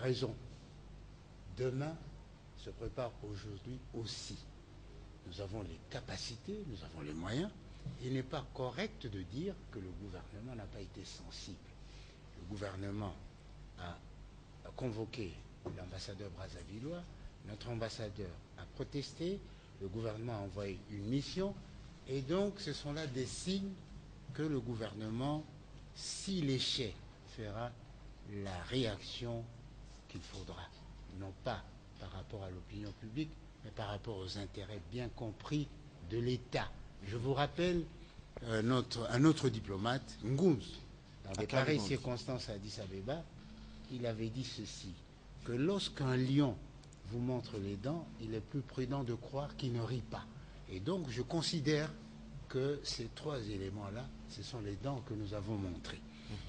raison. Demain se prépare aujourd'hui aussi. Nous avons les capacités, nous avons les moyens. Il n'est pas correct de dire que le gouvernement n'a pas été sensible. Le gouvernement a convoqué l'ambassadeur brazzavillois, notre ambassadeur a protesté, le gouvernement a envoyé une mission, et donc ce sont là des signes que le gouvernement, s'il échec, fera la réaction qu'il faudra, non pas par rapport à l'opinion publique, mais par rapport aux intérêts bien compris de l'État. Je vous rappelle un autre diplomate, Ngouz, dans des pareilles circonstances à Addis Abeba, il avait dit ceci, que lorsqu'un lion vous montre les dents, il est plus prudent de croire qu'il ne rit pas. Et donc je considère que ces trois éléments-là, ce sont les dents que nous avons montrées.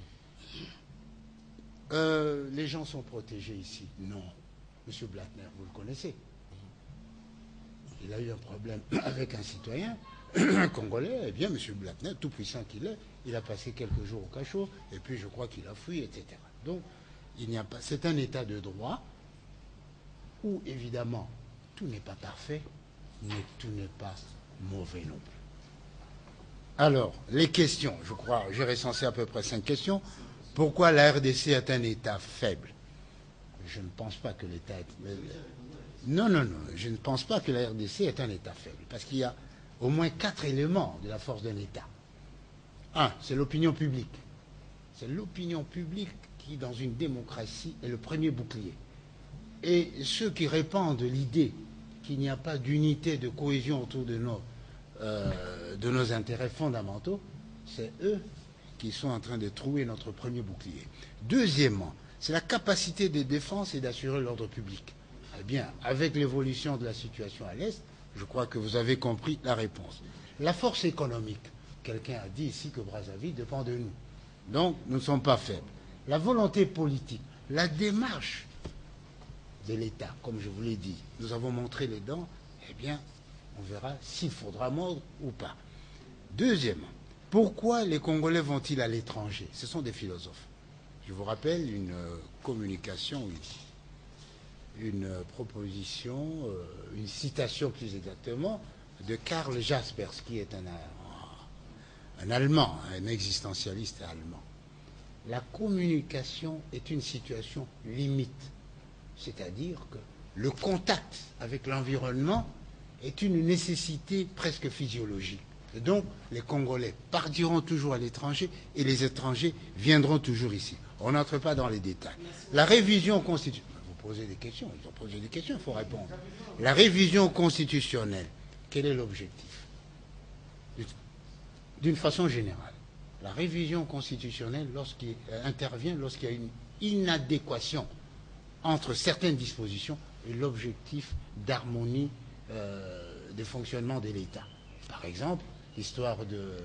Les gens sont protégés ici. Non. Monsieur Blattner, vous le connaissez. Il a eu un problème avec un citoyen, un Congolais. Eh bien, monsieur Blattner, tout puissant qu'il est, il a passé quelques jours au cachot, et puis je crois qu'il a fui, etc. Donc, il n'y a pas. C'est un état de droit où, évidemment, tout n'est pas parfait, mais tout n'est pas mauvais non plus. Alors, les questions, je crois, j'ai recensé à peu près 5 questions. Pourquoi la RDC est un État faible? Je ne pense pas que l'État est... Non, je ne pense pas que la RDC est un État faible, parce qu'il y a au moins 4 éléments de la force d'un État. Un, c'est l'opinion publique. C'est l'opinion publique qui, dans une démocratie, est le premier bouclier. Et ceux qui répandent l'idée qu'il n'y a pas d'unité, de cohésion autour de nos intérêts fondamentaux, c'est eux qui sont en train de trouer notre premier bouclier. Deuxièmement, c'est la capacité de défense et d'assurer l'ordre public. Eh bien, avec l'évolution de la situation à l'Est, je crois que vous avez compris la réponse. La force économique, quelqu'un a dit ici que Brazzaville dépend de nous. Donc, nous ne sommes pas faibles. La volonté politique, la démarche de l'État, comme je vous l'ai dit, nous avons montré les dents, eh bien, on verra s'il faudra mordre ou pas. Deuxièmement, pourquoi les Congolais vont-ils à l'étranger? Ce sont des philosophes. Je vous rappelle une communication, une proposition, une citation plus exactement, de Karl Jaspers, qui est un Allemand, un existentialiste allemand. La communication est une situation limite, c'est-à-dire que le contact avec l'environnement est une nécessité presque physiologique. Et donc, les Congolais partiront toujours à l'étranger et les étrangers viendront toujours ici. On n'entre pas dans les détails. La révision constitutionnelle, vous posez des questions, ils ont posé des questions, il faut répondre. La révision constitutionnelle, quel est l'objectif? D'une façon générale, la révision constitutionnelle intervient lorsqu'il y a une inadéquation entre certaines dispositions et l'objectif d'harmonie de fonctionnement de l'État. Par exemple, l'histoire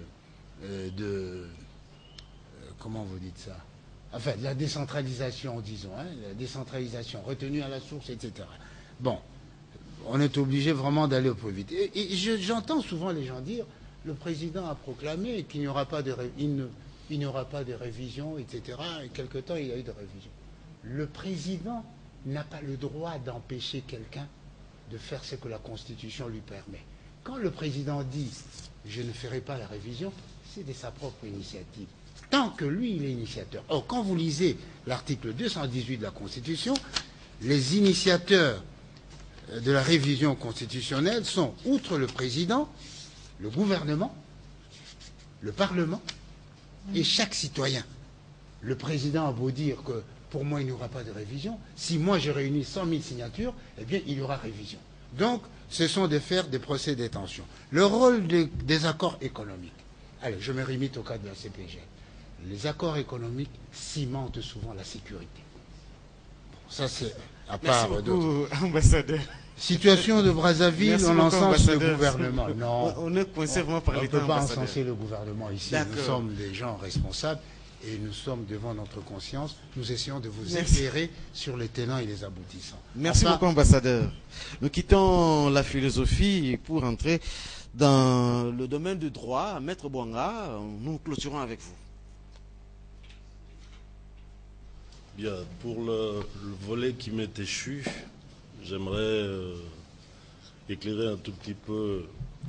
comment vous dites ça? Enfin, la décentralisation, disons, hein, la décentralisation retenue à la source, etc. Bon, on est obligé vraiment d'aller au plus vite. Et j'entends souvent les gens dire, le président a proclamé qu'il n'y aura pas de révision, etc. Et quelque temps, il y a eu de révision. Le président n'a pas le droit d'empêcher quelqu'un de faire ce que la Constitution lui permet. Quand le président dit « je ne ferai pas la révision », c'est de sa propre initiative. Tant que lui, il est initiateur. Or, quand vous lisez l'article 218 de la Constitution, les initiateurs de la révision constitutionnelle sont, outre le président, le gouvernement, le Parlement et chaque citoyen. Le président a beau dire que pour moi, il n'y aura pas de révision. Si moi, je réunis 100 000 signatures, eh bien, il y aura révision. Donc, ce sont de faire des procès d'intention. Le rôle des accords économiques. Allez, je me limite au cas de la CPG. Les accords économiques cimentent souvent la sécurité. Bon, ça, c'est à part d'autres. Ambassadeur. Situation de Brazzaville, Merci on encense ambassadeur. le gouvernement. Non, on est coincé vraiment par on ne l'État, peut pas ambassadeur. encenser le gouvernement ici. Nous sommes des gens responsables et nous sommes devant notre conscience. Nous essayons de vous éclairer sur les tenants et les aboutissants. Merci beaucoup, ambassadeur. Nous quittons la philosophie pour entrer dans le domaine du droit. Maître Bouanga, nous clôturons avec vous. Bien, pour le volet qui m'est échu, j'aimerais éclairer un tout petit peu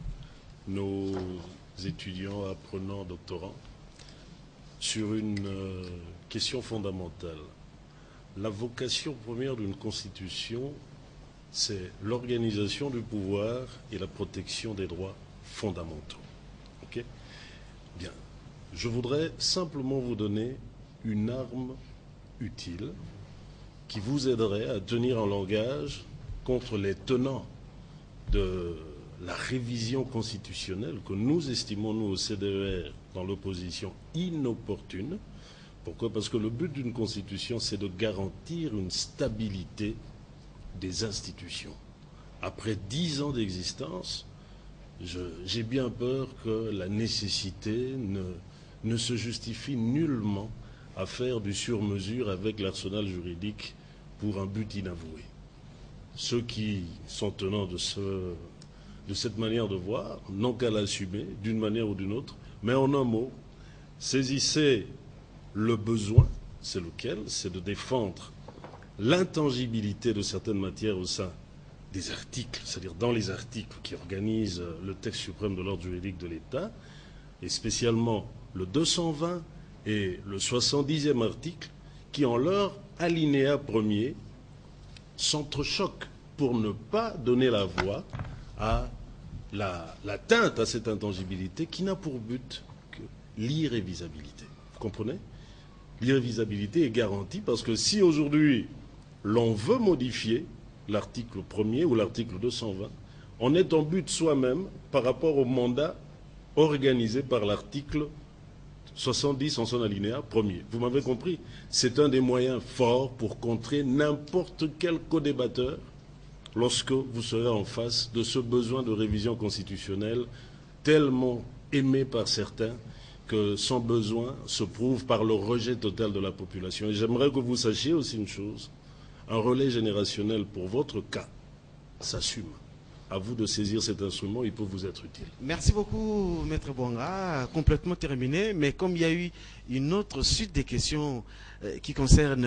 nos étudiants, apprenants, doctorants sur une question fondamentale. La vocation première d'une constitution, c'est l'organisation du pouvoir et la protection des droits fondamentaux. Ok ? Bien. Je voudrais simplement vous donner une arme utile qui vous aiderait à tenir un langage contre les tenants de la révision constitutionnelle que nous estimons, nous, au CDER, dans l'opposition, inopportune. Pourquoi? Parce que le but d'une constitution, c'est de garantir une stabilité des institutions. Après 10 ans d'existence, j'ai bien peur que la nécessité ne se justifie nullement à faire du sur-mesure avec l'arsenal juridique pour un but inavoué. Ceux qui sont tenants de cette manière de voir n'ont qu'à l'assumer d'une manière ou d'une autre, mais en un mot, saisissez le besoin, c'est lequel? C'est de défendre l'intangibilité de certaines matières au sein des articles, c'est-à-dire dans les articles qui organisent le texte suprême de l'ordre juridique de l'État, et spécialement le 220 et le 70e article, qui en leur alinéa premier s'entrechoquent pour ne pas donner la voix à l'atteinte à cette intangibilité qui n'a pour but que l'irrévisabilité. Vous comprenez? L'irrévisabilité est garantie parce que si aujourd'hui l'on veut modifier l'article 1er ou l'article 220, on est en but soi-même par rapport au mandat organisé par l'article 70 en son alinéa premier. Vous m'avez compris? C'est un des moyens forts pour contrer n'importe quel co-débatteur lorsque vous serez en face de ce besoin de révision constitutionnelle tellement aimé par certains que son besoin se prouve par le rejet total de la population. Et j'aimerais que vous sachiez aussi une chose, un relais générationnel pour votre cas s'assume. À vous de saisir cet instrument, il peut vous être utile. Merci beaucoup, Maître Bonga. Complètement terminé, mais comme il y a eu une autre suite des questions qui concernent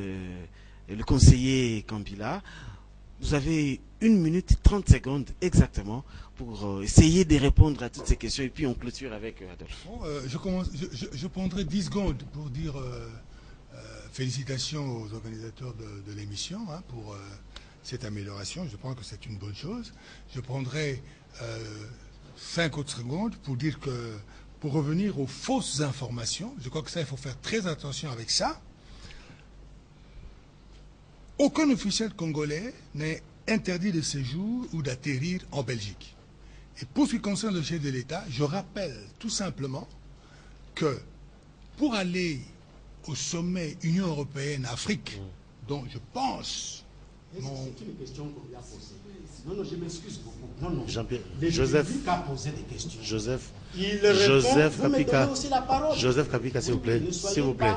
le conseiller Kambila, vous avez 1 minute 30 secondes exactement pour essayer de répondre à toutes ces questions et puis on clôture avec Adolphe. Bon, je prendrai 10 secondes pour dire félicitations aux organisateurs de l'émission pour cette amélioration. Je pense que c'est une bonne chose. Je prendrai 5 autres secondes pour dire que, pour revenir aux fausses informations, je crois que ça, il faut faire très attention avec ça. Aucun officiel congolais n'est interdit de séjour ou d'atterrir en Belgique. Et pour ce qui concerne le chef de l'État, je rappelle tout simplement que pour aller au sommet Union Européenne-Afrique, dont je pense... C'est une question qu'on lui a posée. Non, non, je m'excuse beaucoup. Non, non. Jean-Pierre, Joseph a posé des questions. Joseph Kapika, Joseph Kapika, s'il vous plaît. S'il vous plaît.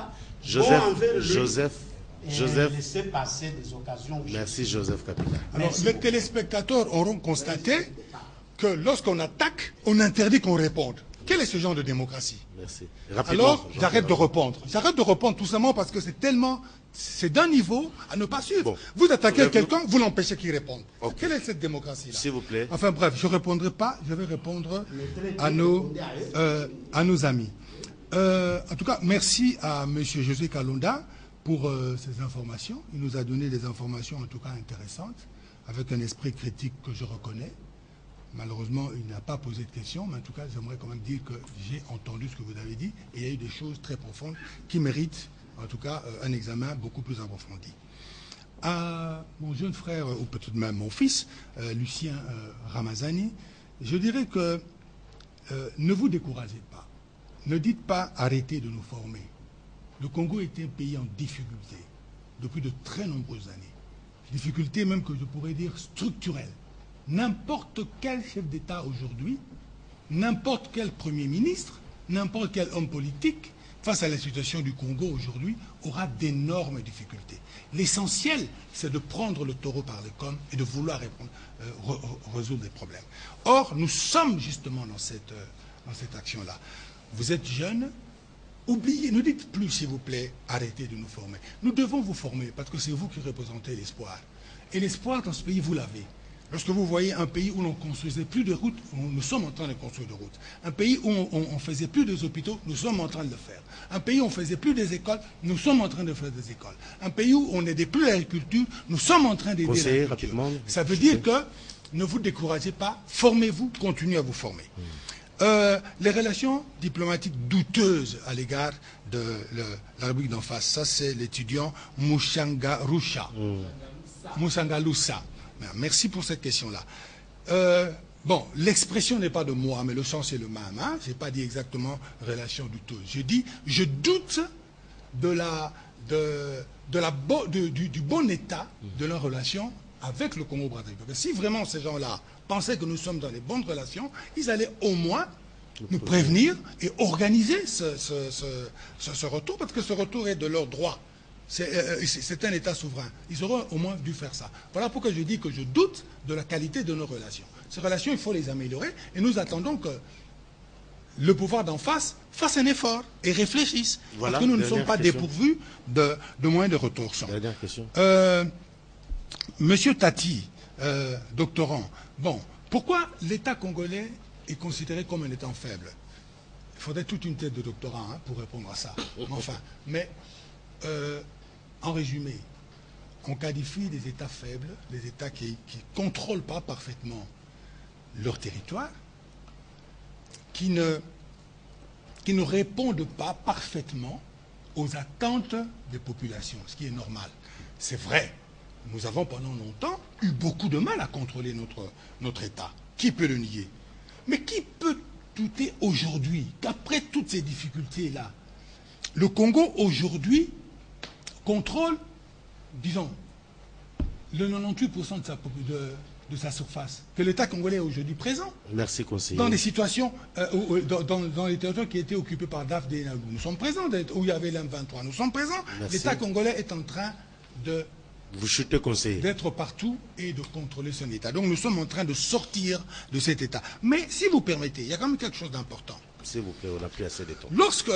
Joseph, laissez passer des occasions. Merci Joseph Kapika. Alors, les téléspectateurs auront constaté que lorsqu'on attaque, on interdit qu'on réponde. Quel est ce genre de démocratie? Merci. Alors, j'arrête de répondre. J'arrête de répondre tout simplement parce que c'est tellement... C'est d'un niveau à ne pas suivre. Bon. Vous attaquez quelqu'un, vous l'empêchez qu'il réponde. Okay. Quelle est cette démocratie-là? S'il vous plaît. Enfin bref, je ne répondrai pas, je vais répondre à nos amis. En tout cas, merci à M. José Kalonda pour ces informations. Il nous a donné des informations en tout cas intéressantes, avec un esprit critique que je reconnais. Malheureusement, il n'a pas posé de questions, mais en tout cas, j'aimerais quand même dire que j'ai entendu ce que vous avez dit, et il y a eu des choses très profondes qui méritent, en tout cas, un examen beaucoup plus approfondi. À mon jeune frère, ou peut-être même mon fils, Lucien Ramazani, je dirais que ne vous découragez pas. Ne dites pas arrêtez de nous former. Le Congo est un pays en difficulté depuis de très nombreuses années. Difficulté même que je pourrais dire structurelle. N'importe quel chef d'État aujourd'hui, n'importe quel Premier ministre, n'importe quel homme politique, face à la situation du Congo aujourd'hui, aura d'énormes difficultés. L'essentiel, c'est de prendre le taureau par les cornes et de vouloir résoudre des problèmes. Or, nous sommes justement dans cette action-là. Vous êtes jeune, oubliez, ne dites plus, s'il vous plaît, arrêtez de nous former. Nous devons vous former parce que c'est vous qui représentez l'espoir. Et l'espoir dans ce pays, vous l'avez. Lorsque vous voyez un pays où l'on ne construisait plus de routes, nous sommes en train de construire des routes. Un pays où on ne faisait plus des hôpitaux, nous sommes en train de le faire. Un pays où on ne faisait plus des écoles, nous sommes en train de faire des écoles. Un pays où on n'aidait plus l'agriculture, nous sommes en train d'aider l'agriculture. Ça veut dire que ne vous découragez pas, formez-vous, continuez à vous former. Les relations diplomatiques douteuses à l'égard de la République d'en face, ça c'est l'étudiant Moussanga Loussa. Merci pour cette question-là. Bon, l'expression n'est pas de moi, mais le sens est le même. Hein? Je n'ai pas dit exactement relation douteuse. Je dis, je doute du bon état de leur relation avec le Congo-Brazzaville. Parce que si vraiment ces gens-là pensaient que nous sommes dans les bonnes relations, ils allaient au moins nous prévenir et organiser ce retour, parce que ce retour est de leur droit. C'est un État souverain. Ils auraient au moins dû faire ça. Voilà pourquoi je dis que je doute de la qualité de nos relations. Ces relations, il faut les améliorer et nous attendons que le pouvoir d'en face fasse un effort et réfléchisse. Voilà, parce que nous ne sommes pas dépourvus de moyens de rétorsion. Dernière question. Monsieur Tati, doctorant, bon, pourquoi l'État congolais est considéré comme un État faible? Il faudrait toute une tête de doctorant pour répondre à ça. Enfin, mais en résumé, on qualifie des États faibles, des États qui ne contrôlent pas parfaitement leur territoire, qui ne répondent pas parfaitement aux attentes des populations, ce qui est normal. C'est vrai, nous avons pendant longtemps eu beaucoup de mal à contrôler notre État. Qui peut le nier? Mais qui peut douter aujourd'hui qu'après toutes ces difficultés-là, le Congo aujourd'hui contrôle, disons, le 98% de sa surface, que l'État congolais est aujourd'hui présent. Merci, conseiller. Dans des situations, dans les territoires qui étaient occupés par DAF, nous sommes présents, où il y avait l'M23, nous sommes présents. L'État congolais est en train de... Vous chutez, conseiller. D'être partout et de contrôler son État. Donc nous sommes en train de sortir de cet État. Mais si vous permettez, il y a quand même quelque chose d'important. S'il vous plaît, on n'a plus assez de temps. Lorsque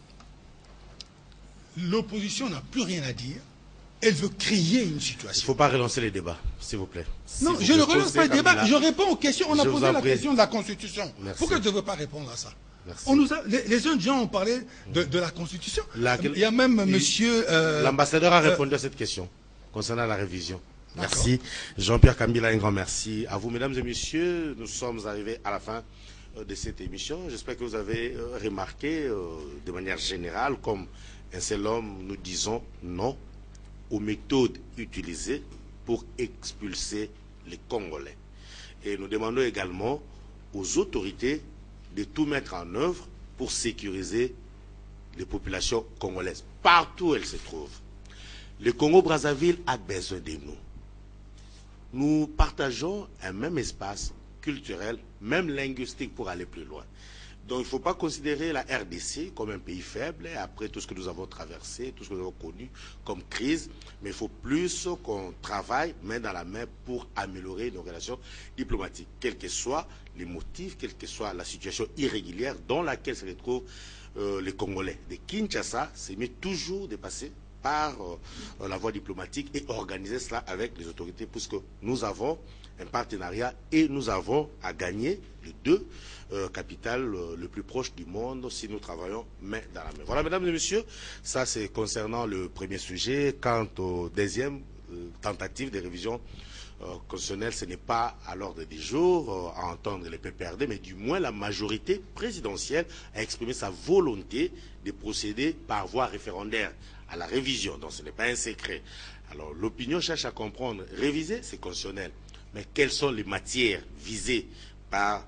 l'opposition n'a plus rien à dire, elle veut créer une situation. Il ne faut pas relancer les débats, s'il vous plaît. Non, je ne relance pas les débats, je réponds aux questions. On a posé la question de la Constitution. Merci. Pourquoi je ne veux pas répondre à ça? Merci. Les jeunes gens ont parlé de la Constitution. Il y a même monsieur... L'ambassadeur a répondu à cette question concernant la révision. Merci. Jean-Pierre Kambila, un grand merci. À vous, mesdames et messieurs, nous sommes arrivés à la fin de cette émission. J'espère que vous avez remarqué de manière générale, comme un seul homme, nous disons non aux méthodes utilisées pour expulser les Congolais. Et nous demandons également aux autorités de tout mettre en œuvre pour sécuriser les populations congolaises, partout où elles se trouvent. Le Congo-Brazzaville a besoin de nous. Nous partageons un même espace culturel, même linguistique pour aller plus loin. Donc il ne faut pas considérer la RDC comme un pays faible après tout ce que nous avons traversé, tout ce que nous avons connu comme crise, mais il faut plus qu'on travaille main dans la main pour améliorer nos relations diplomatiques, quels que soient les motifs, quelle que soit la situation irrégulière dans laquelle se retrouvent les Congolais. De Kinshasa, c'est mieux toujours de passer par la voie diplomatique et organiser cela avec les autorités, puisque nous avons un partenariat et nous avons à gagner les deux capitales le plus proche du monde si nous travaillons main dans la main. Voilà, mesdames et messieurs, ça c'est concernant le premier sujet. Quant au deuxième tentative de révision constitutionnelle, ce n'est pas à l'ordre du jour à entendre les PPRD, mais du moins la majorité présidentielle a exprimé sa volonté de procéder par voie référendaire à la révision, donc ce n'est pas un secret. Alors l'opinion cherche à comprendre, réviser c'est constitutionnel, mais quelles sont les matières visées par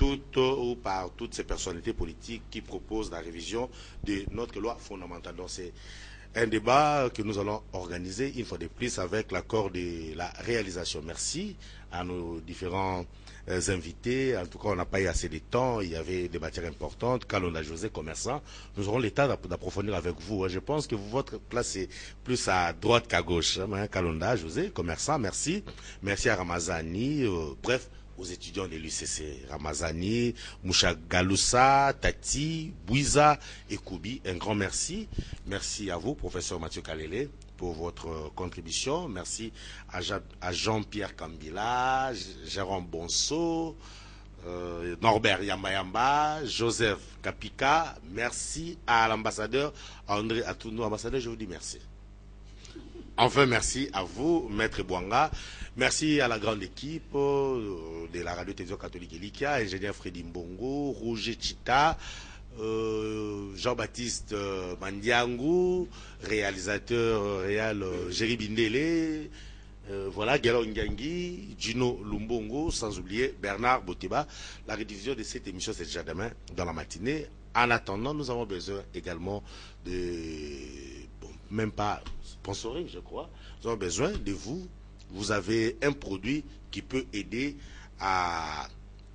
toutes ces personnalités politiques qui proposent la révision de notre loi fondamentale. Donc c'est un débat que nous allons organiser une fois de plus avec l'accord de la réalisation. Merci à nos différents invités. En tout cas, on n'a pas eu assez de temps. Il y avait des matières importantes. Kalonda José, commerçant. Nous aurons l'état d'approfondir avec vous. Je pense que votre place est plus à droite qu'à gauche. Kalonda José, commerçant, merci. Merci à Ramazani. Bref, aux étudiants de l'UCC, Ramazani, Moucha Galoussa, Tati, Bouiza et Koubi. Un grand merci. Merci à vous, professeur Mathieu Kalele, pour votre contribution. Merci à Jean-Pierre Kambila, Jérôme Bonso, Norbert Yamba, Joseph Kapika. Merci à l'ambassadeur André Atounou. Ambassadeur, je vous dis merci. Enfin, merci à vous, Maître Bouanga. Merci à la grande équipe de la radio-télévision catholique Elikia, ingénieur Freddy Mbongo, Roger Chita, Jean-Baptiste Mandiangou, réalisateur réal Jerry Bindele, voilà, Galo Ngangi, Gino Lumbongo, sans oublier Bernard Boteba. La rediffusion de cette émission, c'est déjà demain dans la matinée. En attendant, nous avons besoin également de... Bon, même pas sponsoring, je crois. Nous avons besoin de vous. Vous avez un produit qui peut aider à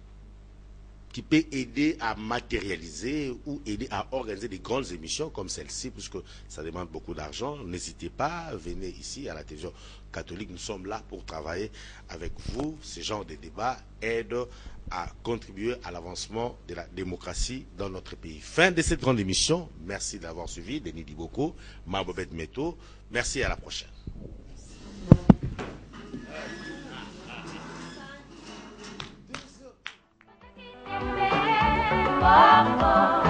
matérialiser ou aider à organiser des grandes émissions comme celle-ci, puisque ça demande beaucoup d'argent. N'hésitez pas, venez ici à la télévision catholique. Nous sommes là pour travailler avec vous. Ce genre de débat aide à contribuer à l'avancement de la démocratie dans notre pays. Fin de cette grande émission. Merci d'avoir suivi. Denis Diboko, Mabobet Meto. Merci, à la prochaine. Mama.